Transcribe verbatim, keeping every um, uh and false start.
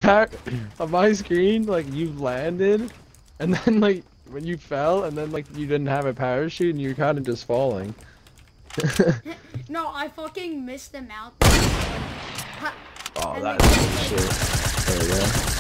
par on my screen, like you landed, and then like when you fell, and then like you didn't have a parachute, and you're kind of just falling. No, I fucking missed them out. Oh, that's shit. There we go.